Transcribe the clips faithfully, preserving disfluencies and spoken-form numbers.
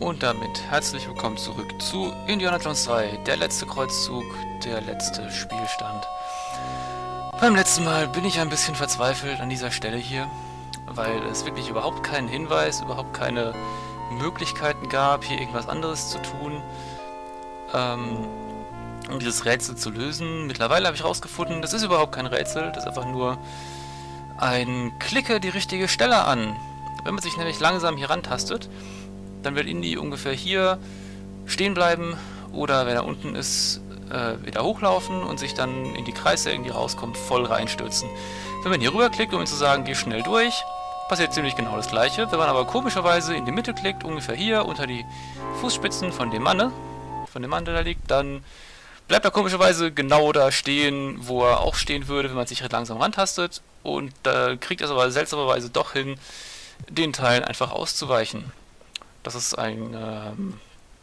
Und damit herzlich willkommen zurück zu Indiana Jones zwei, der letzte Kreuzzug, der letzte Spielstand. Beim letzten Mal bin ich ein bisschen verzweifelt an dieser Stelle hier, weil es wirklich überhaupt keinen Hinweis, überhaupt keine Möglichkeiten gab, hier irgendwas anderes zu tun, ähm, um dieses Rätsel zu lösen. Mittlerweile habe ich herausgefunden, das ist überhaupt kein Rätsel, das ist einfach nur ein Klicke die richtige Stelle an. Wenn man sich nämlich langsam hier rantastet, dann wird Indy ungefähr hier stehen bleiben oder wenn er unten ist, äh, wieder hochlaufen und sich dann in die Kreissägen, die rauskommen, voll reinstürzen. Wenn man hier rüberklickt, um ihm zu sagen, geh schnell durch, passiert ziemlich genau das gleiche. Wenn man aber komischerweise in die Mitte klickt, ungefähr hier unter die Fußspitzen von dem Manne, von dem Mann, der da liegt, dann bleibt er komischerweise genau da stehen, wo er auch stehen würde, wenn man sich langsam rantastet, und da äh, kriegt er es aber seltsamerweise doch hin, den Teil einfach auszuweichen. Das ist ein, ähm,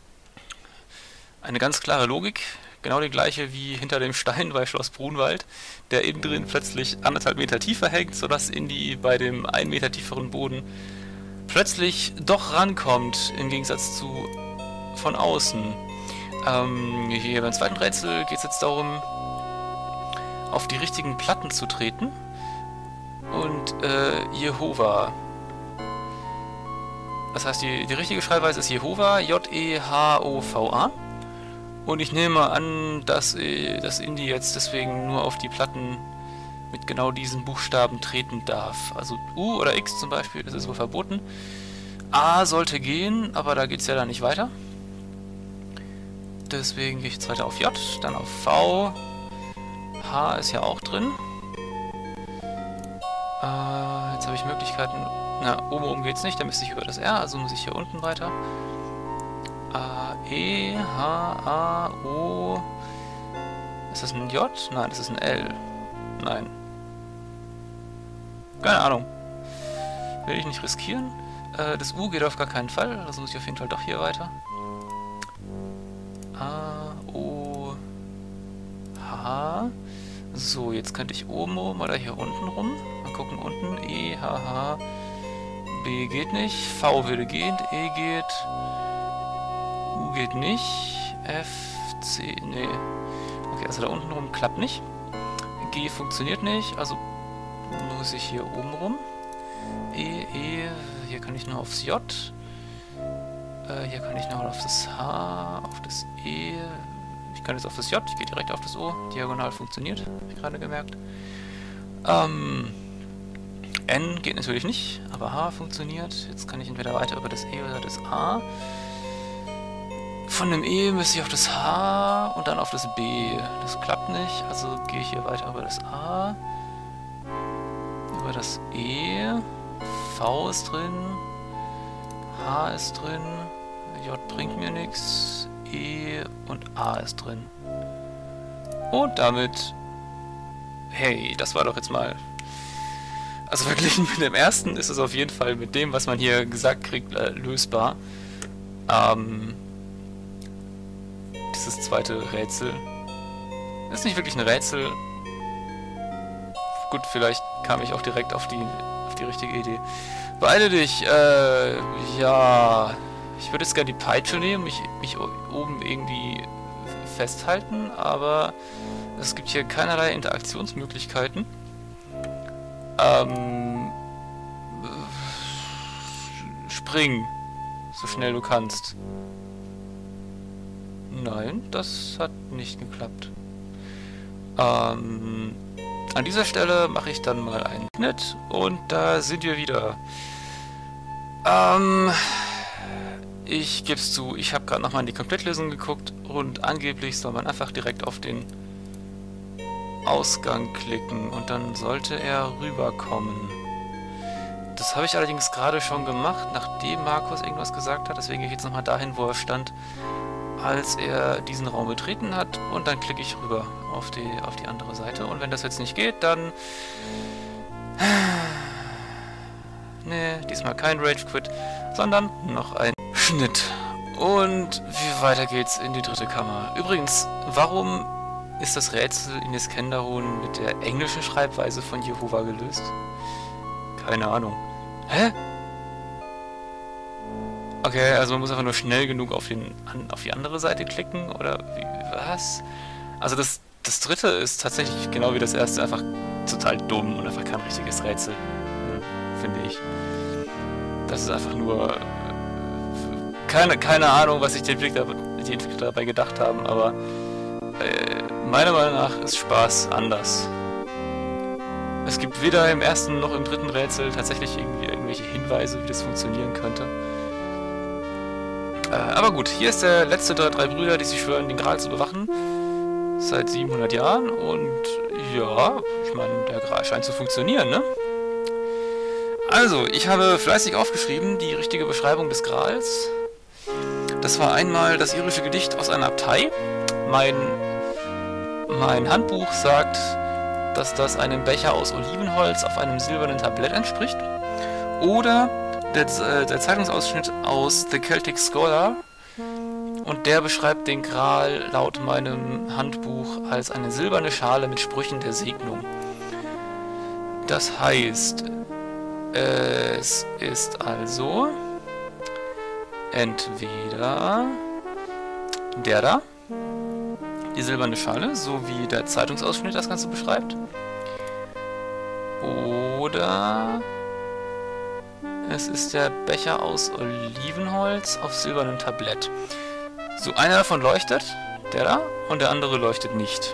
eine ganz klare Logik, genau die gleiche wie hinter dem Stein bei Schloss Brunwald, der innen drin plötzlich anderthalb Meter tiefer hängt, sodass Indy bei dem einen Meter tieferen Boden plötzlich doch rankommt, im Gegensatz zu von außen. Ähm, hier beim zweiten Rätsel geht es jetzt darum, auf die richtigen Platten zu treten und äh, Jehova. Das heißt, die, die richtige Schreibweise ist Jehova, J E H O V A. Und ich nehme an, dass, dass Indy jetzt deswegen nur auf die Platten mit genau diesen Buchstaben treten darf. Also U oder X zum Beispiel, das ist wohl verboten. A sollte gehen, aber da geht es ja dann nicht weiter. Deswegen gehe ich jetzt weiter auf J, dann auf V. H ist ja auch drin. Äh, jetzt habe ich Möglichkeiten... Na, oben oben geht's nicht, da müsste ich über das R, also muss ich hier unten weiter. A, E, H, A, O. Ist das ein J? Nein, das ist ein L. Nein. Keine Ahnung. Will ich nicht riskieren. Äh, das U geht auf gar keinen Fall, also muss ich auf jeden Fall doch hier weiter. A, O, H. So, jetzt könnte ich oben oben oder hier unten rum. Mal gucken, unten. E, H, H. B geht nicht, V würde gehen, E geht, U geht nicht, F, C, nee. Okay, also da unten rum klappt nicht. G funktioniert nicht, also muss ich hier oben rum. E, E, hier kann ich nur aufs J. Äh, hier kann ich noch auf das H, auf das E. Ich kann jetzt auf das J, ich gehe direkt auf das O. Diagonal funktioniert, habe ich gerade gemerkt. Ähm... N geht natürlich nicht, aber H funktioniert. Jetzt kann ich entweder weiter über das E oder das A. Von dem E müsste ich auf das H und dann auf das B. Das klappt nicht, also gehe ich hier weiter über das A. Über das E. V ist drin. H ist drin. J bringt mir nichts. E und A ist drin. Und damit... Hey, das war doch jetzt mal... Also verglichen mit dem ersten ist es auf jeden Fall mit dem, was man hier gesagt kriegt, äh, lösbar. Ähm, dieses zweite Rätsel ist nicht wirklich ein Rätsel. Gut, vielleicht kam ich auch direkt auf die, auf die richtige Idee. Beeile dich, äh, ja, ich würde jetzt gerne die Peitsche nehmen, mich, mich oben irgendwie festhalten, aber es gibt hier keinerlei Interaktionsmöglichkeiten. Ähm, spring, so schnell du kannst. Nein, das hat nicht geklappt. Ähm, an dieser Stelle mache ich dann mal einen Schnitt und da sind wir wieder. Ähm, ich gebe es zu, ich habe gerade nochmal in die Komplettlösung geguckt und angeblich soll man einfach direkt auf den Ausgang klicken und dann sollte er rüberkommen. Das habe ich allerdings gerade schon gemacht, nachdem Markus irgendwas gesagt hat, deswegen gehe ich jetzt nochmal dahin, wo er stand, als er diesen Raum betreten hat, und dann klicke ich rüber auf die, auf die andere Seite, und wenn das jetzt nicht geht, dann... Ne, diesmal kein Rage Quit, sondern noch ein Schnitt. Und wie weiter geht's in die dritte Kammer. Übrigens, warum ist das Rätsel in Iskenderun mit der englischen Schreibweise von Jehova gelöst? Keine Ahnung. Hä? Okay, also man muss einfach nur schnell genug auf, den, an, auf die andere Seite klicken, oder wie, was? Also das, das dritte ist tatsächlich genau wie das erste einfach total dumm und einfach kein richtiges Rätsel, finde ich. Das ist einfach nur... Keine, keine Ahnung, was sich die Entwickler, die Entwickler dabei gedacht haben, aber äh, meiner Meinung nach ist Spaß anders. Es gibt weder im ersten noch im dritten Rätsel tatsächlich irgendwie irgendwelche Hinweise, wie das funktionieren könnte. Äh, aber gut, hier ist der letzte der drei Brüder, die sich schwören, den Gral zu bewachen. Seit siebenhundert Jahren und ja, ich meine, der Gral scheint zu funktionieren, ne? Also, ich habe fleißig aufgeschrieben die richtige Beschreibung des Grals. Das war einmal das irische Gedicht aus einer Abtei. Mein, mein Handbuch sagt, dass das einem Becher aus Olivenholz auf einem silbernen Tablett entspricht. Oder der, äh, der Zeitungsausschnitt aus The Celtic Scholar. Und der beschreibt den Gral laut meinem Handbuch als eine silberne Schale mit Sprüchen der Segnung. Das heißt, es ist also entweder der da, die silberne Schale, so wie der Zeitungsausschnitt das Ganze beschreibt, oder es ist der Becher aus Olivenholz auf silbernem Tablett. So, einer davon leuchtet, der da, und der andere leuchtet nicht.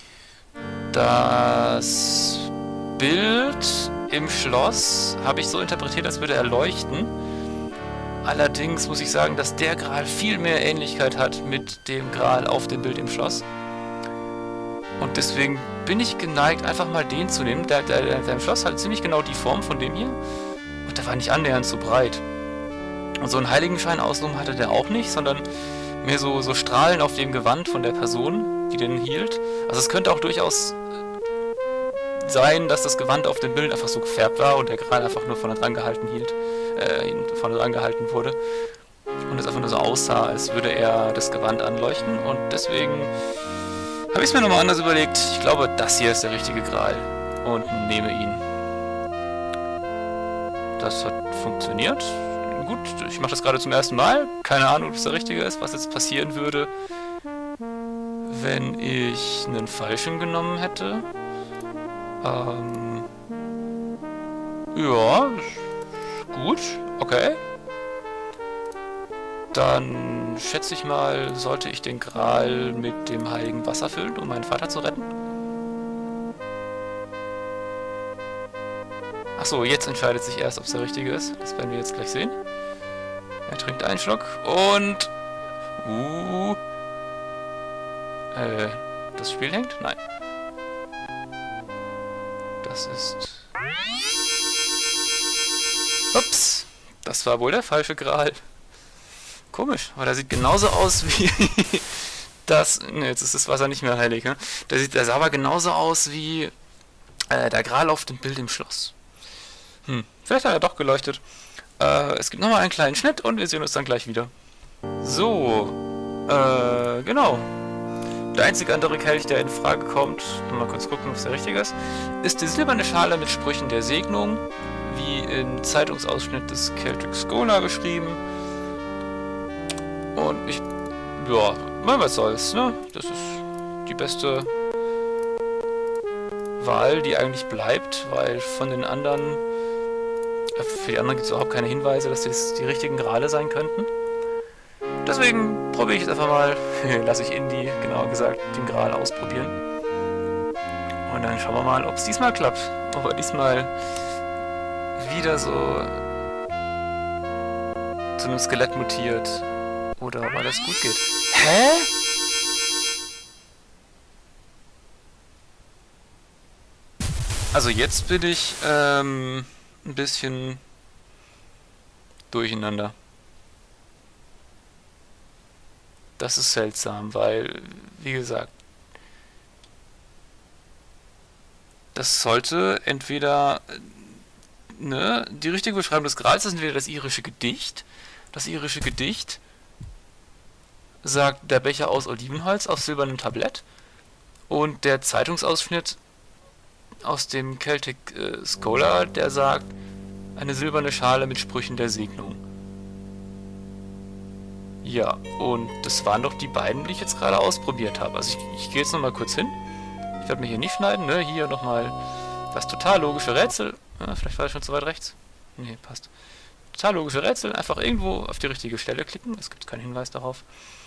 Das Bild im Schloss habe ich so interpretiert, als würde er leuchten. Allerdings muss ich sagen, dass der Gral viel mehr Ähnlichkeit hat mit dem Gral auf dem Bild im Schloss. Und deswegen bin ich geneigt, einfach mal den zu nehmen. Der, der, der im Schloss hat ziemlich genau die Form von dem hier. Und der war nicht annähernd so breit. Und so einen Heiligenschein außenrum hatte der auch nicht, sondern mehr so, so Strahlen auf dem Gewand von der Person, die den hielt. Also es könnte auch durchaus sein, dass das Gewand auf dem Bild einfach so gefärbt war und der Gral einfach nur vorne dran gehalten hielt, äh, vorne dran gehalten wurde. Und es einfach nur so aussah, als würde er das Gewand anleuchten. Und deswegen habe ich es mir nochmal anders überlegt. Ich glaube, das hier ist der richtige Gral. Und nehme ihn. Das hat funktioniert. Gut, ich mache das gerade zum ersten Mal. Keine Ahnung, ob es der richtige ist, was jetzt passieren würde, wenn ich einen falschen genommen hätte. Ähm, ja, gut, okay. Dann schätze ich mal, sollte ich den Gral mit dem heiligen Wasser füllen, um meinen Vater zu retten? Achso, jetzt entscheidet sich erst, ob es der richtige ist. Das werden wir jetzt gleich sehen. Er trinkt einen Schluck und... Uh, äh, das Spiel hängt? Nein. Das ist... Ups, das war wohl der falsche Gral. Komisch, aber der sieht genauso aus wie... das... Ne, jetzt ist das Wasser nicht mehr heilig, ne? Der, sieht, der sah aber genauso aus wie... Äh, der Gral auf dem Bild im Schloss. Hm, vielleicht hat er doch geleuchtet. Äh, es gibt nochmal einen kleinen Schnitt und wir sehen uns dann gleich wieder. So, äh, genau. Der einzige andere Kelch, der in Frage kommt, mal kurz gucken, ob es der richtige ist, ist die silberne Schale mit Sprüchen der Segnung, wie im Zeitungsausschnitt des Celtic Scholar beschrieben. Und ich, ja, mal was soll's, ne? Das ist die beste Wahl, die eigentlich bleibt, weil von den anderen, für die anderen gibt es überhaupt keine Hinweise, dass das die richtigen Grale sein könnten. Deswegen probiere ich jetzt einfach mal, lasse ich Indy, genauer gesagt, den Gral ausprobieren. Und dann schauen wir mal, ob es diesmal klappt. Ob er diesmal wieder so zu einem Skelett mutiert. Oder ob alles gut geht. Hä? Also jetzt bin ich ähm, ein bisschen durcheinander. Das ist seltsam, weil, wie gesagt, das sollte entweder, ne, die richtige Beschreibung des Grals ist entweder das irische Gedicht. Das irische Gedicht sagt der Becher aus Olivenholz auf silbernem Tablett. Und der Zeitungsausschnitt aus dem Celtic äh, Scholar, der sagt eine silberne Schale mit Sprüchen der Segnung. Ja, und das waren doch die beiden, die ich jetzt gerade ausprobiert habe. Also ich, ich gehe jetzt nochmal kurz hin. Ich werde mich hier nicht schneiden, ne? Hier nochmal das total logische Rätsel. Ja, vielleicht war ich schon zu weit rechts. Nee, passt. Total logische Rätsel. Einfach irgendwo auf die richtige Stelle klicken. Es gibt keinen Hinweis darauf.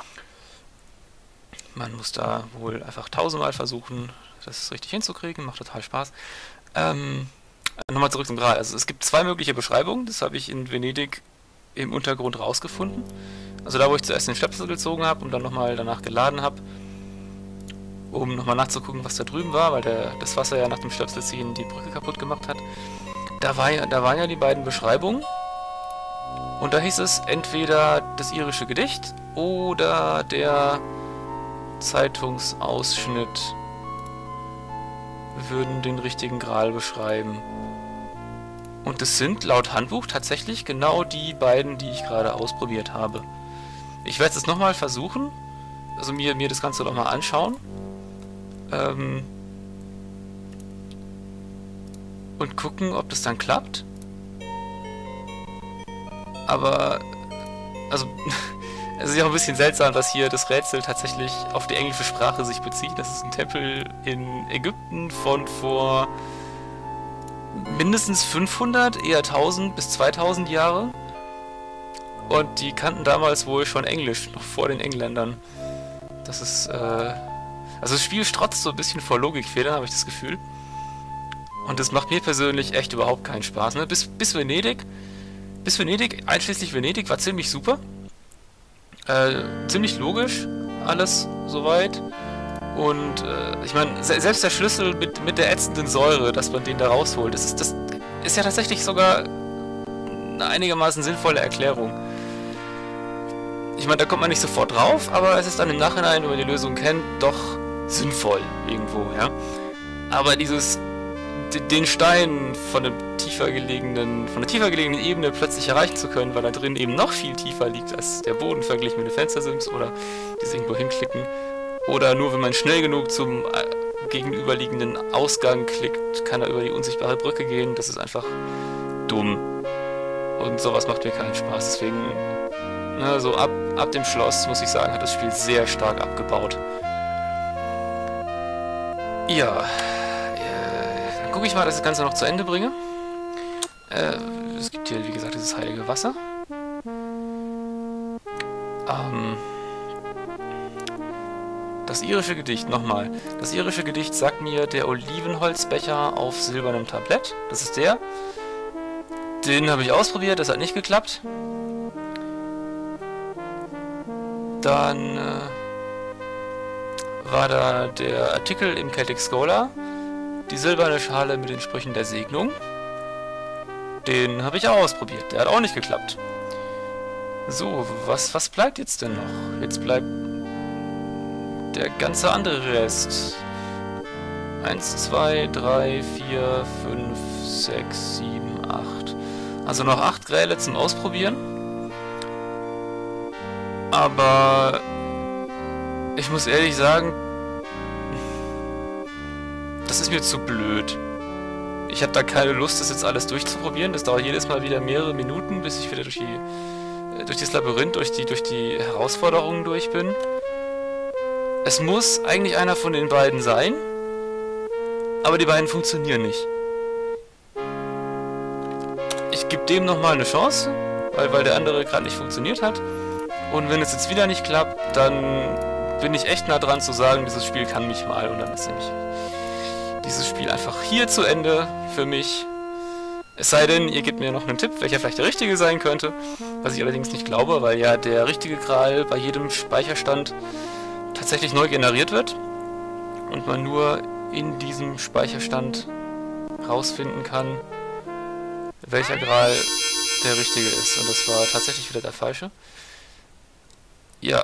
Man muss da wohl einfach tausendmal versuchen, das richtig hinzukriegen. Macht total Spaß. Ähm, nochmal zurück zum Gral. Also es gibt zwei mögliche Beschreibungen. Das habe ich in Venedig im Untergrund rausgefunden. Also da, wo ich zuerst den Stöpsel gezogen habe und dann nochmal danach geladen habe, um nochmal nachzugucken, was da drüben war, weil der, das Wasser ja nach dem Stöpselziehen die Brücke kaputt gemacht hat. Da, war ja, da waren ja die beiden Beschreibungen. Und da hieß es entweder das irische Gedicht oder der Zeitungsausschnitt würden den richtigen Gral beschreiben. Und es sind laut Handbuch tatsächlich genau die beiden, die ich gerade ausprobiert habe. Ich werde es jetzt nochmal versuchen, also mir, mir das Ganze nochmal anschauen. Ähm, und gucken, ob das dann klappt. Aber, also, es ist ja auch ein bisschen seltsam, dass hier das Rätsel tatsächlich auf die englische Sprache sich bezieht. Das ist ein Tempel in Ägypten von vor mindestens fünfhundert, eher tausend bis zweitausend Jahre. Und die kannten damals wohl schon Englisch, noch vor den Engländern. Das ist, äh... Also das Spiel strotzt so ein bisschen vor Logikfehlern, habe ich das Gefühl. Und das macht mir persönlich echt überhaupt keinen Spaß. Ne? Bis, bis Venedig, bis Venedig, einschließlich Venedig, war ziemlich super. Äh, ziemlich logisch, alles soweit. Und äh, ich meine, se selbst der Schlüssel mit, mit der ätzenden Säure, dass man den da rausholt, das ist, das ist ja tatsächlich sogar eine einigermaßen sinnvolle Erklärung. Ich meine, da kommt man nicht sofort drauf, aber es ist dann im Nachhinein, wenn man die Lösung kennt, doch sinnvoll irgendwo, ja. Aber dieses, den Stein von einem tiefer gelegenen, von einer tiefer gelegenen Ebene plötzlich erreichen zu können, weil da drin eben noch viel tiefer liegt als der Boden verglichen mit den Fenstersims oder dieses irgendwo hinklicken. Oder nur wenn man schnell genug zum gegenüberliegenden Ausgang klickt, kann er über die unsichtbare Brücke gehen. Das ist einfach dumm. Und sowas macht mir keinen Spaß. Deswegen, ne, so ab, ab dem Schloss, muss ich sagen, hat das Spiel sehr stark abgebaut. Ja, äh, dann gucke ich mal, dass ich das Ganze noch zu Ende bringe. Äh, es gibt hier, wie gesagt, dieses heilige Wasser. Ähm, das irische Gedicht, nochmal. Das irische Gedicht sagt mir der Olivenholzbecher auf silbernem Tablett. Das ist der. Den habe ich ausprobiert, das hat nicht geklappt. Dann äh, war da der Artikel im Celtic Scholar, die silberne Schale mit den Sprüchen der Segnung. Den habe ich auch ausprobiert, der hat auch nicht geklappt. So, was, was bleibt jetzt denn noch? Jetzt bleibt der ganze andere Rest. eins, zwei, drei, vier, fünf, sechs, sieben, acht. Also noch acht Gräle zum Ausprobieren. Aber ich muss ehrlich sagen, das ist mir zu blöd. Ich habe da keine Lust, das jetzt alles durchzuprobieren. Das dauert jedes Mal wieder mehrere Minuten, bis ich wieder durch die, durch das Labyrinth, durch die, durch die Herausforderungen durch bin. Es muss eigentlich einer von den beiden sein, aber die beiden funktionieren nicht. Ich gebe dem nochmal eine Chance, weil, weil der andere gerade nicht funktioniert hat. Und wenn es jetzt wieder nicht klappt, dann bin ich echt nah dran zu sagen, dieses Spiel kann mich mal. Und dann ist nämlich dieses Spiel einfach hier zu Ende für mich. Es sei denn, ihr gebt mir noch einen Tipp, welcher vielleicht der richtige sein könnte. Was ich allerdings nicht glaube, weil ja der richtige Gral bei jedem Speicherstand tatsächlich neu generiert wird. Und man nur in diesem Speicherstand rausfinden kann, welcher Gral der richtige ist. Und das war tatsächlich wieder der falsche. Ja.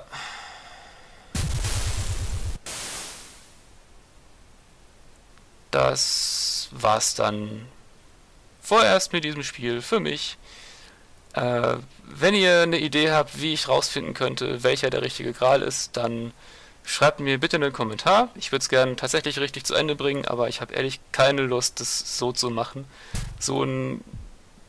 Das war's dann vorerst mit diesem Spiel für mich. Äh, wenn ihr eine Idee habt, wie ich rausfinden könnte, welcher der richtige Gral ist, dann schreibt mir bitte einen Kommentar. Ich würde es gerne tatsächlich richtig zu Ende bringen, aber ich habe ehrlich keine Lust, das so zu machen. So ein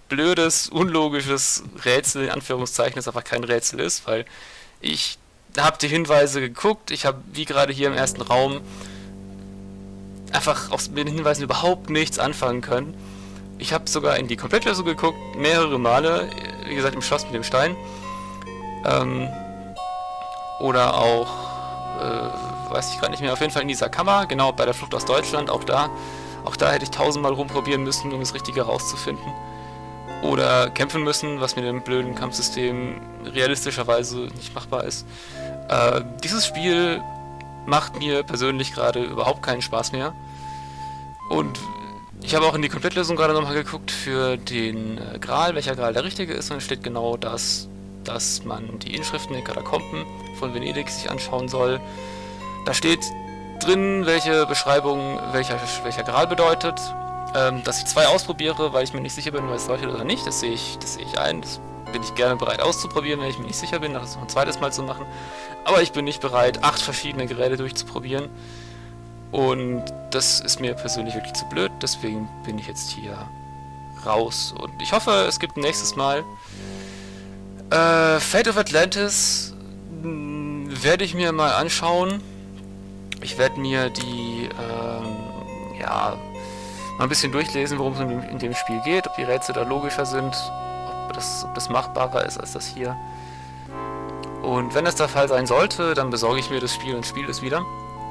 blödes, unlogisches Rätsel, in Anführungszeichen, das einfach kein Rätsel ist, weil ich habe die Hinweise geguckt, ich habe, wie gerade hier im ersten Raum, einfach aus den Hinweisen überhaupt nichts anfangen können. Ich habe sogar in die Komplettlösung geguckt, mehrere Male, wie gesagt im Schloss mit dem Stein. Ähm, oder auch, äh, weiß ich gerade nicht mehr, auf jeden Fall in dieser Kammer, genau, bei der Flucht aus Deutschland, auch da. Auch da hätte ich tausendmal rumprobieren müssen, um das Richtige herauszufinden. Oder kämpfen müssen, was mit dem blöden Kampfsystem realistischerweise nicht machbar ist. Äh, dieses Spiel macht mir persönlich gerade überhaupt keinen Spaß mehr. Und ich habe auch in die Komplettlösung gerade nochmal geguckt für den äh, Gral, welcher Gral der richtige ist. Und es steht genau das, dass man die Inschriften in den Katakomben von Venedig sich anschauen soll. Da steht drin, welche Beschreibung welcher, welcher Gral bedeutet. Ähm, dass ich zwei ausprobiere, weil ich mir nicht sicher bin, ob es leuchtet oder nicht. Das sehe ich, das sehe ich ein. Das bin ich gerne bereit auszuprobieren, wenn ich mir nicht sicher bin, das noch ein zweites Mal zu machen. Aber ich bin nicht bereit, acht verschiedene Geräte durchzuprobieren. Und das ist mir persönlich wirklich zu blöd, deswegen bin ich jetzt hier raus. Und ich hoffe, es gibt ein nächstes Mal. Äh, Fate of Atlantis mh, werde ich mir mal anschauen. Ich werde mir die, ähm, ja, mal ein bisschen durchlesen, worum es in dem, in dem Spiel geht, ob die Rätsel da logischer sind, ob das, ob das machbarer ist als das hier. Und wenn das der Fall sein sollte, dann besorge ich mir das Spiel und spiele es wieder.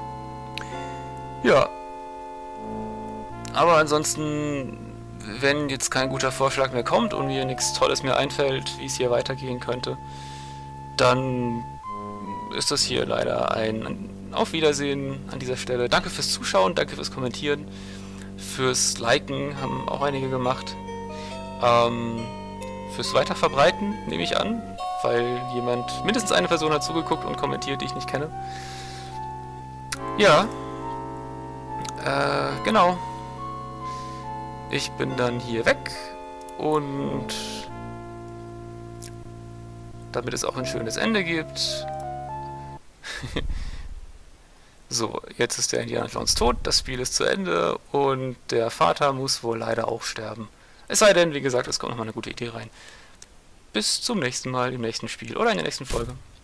Ja. Aber ansonsten, wenn jetzt kein guter Vorschlag mehr kommt und mir nichts Tolles mehr einfällt, wie es hier weitergehen könnte, dann ist das hier leider ein Auf Wiedersehen an dieser Stelle. Danke fürs Zuschauen, danke fürs Kommentieren, fürs Liken, haben auch einige gemacht. Ähm, fürs Weiterverbreiten, nehme ich an, weil jemand, mindestens eine Person hat zugeguckt und kommentiert, die ich nicht kenne. Ja. Äh, genau. Ich bin dann hier weg und damit es auch ein schönes Ende gibt. So, jetzt ist der Indiana Jones tot, das Spiel ist zu Ende und der Vater muss wohl leider auch sterben. Es sei denn, wie gesagt, es kommt nochmal eine gute Idee rein. Bis zum nächsten Mal im nächsten Spiel oder in der nächsten Folge.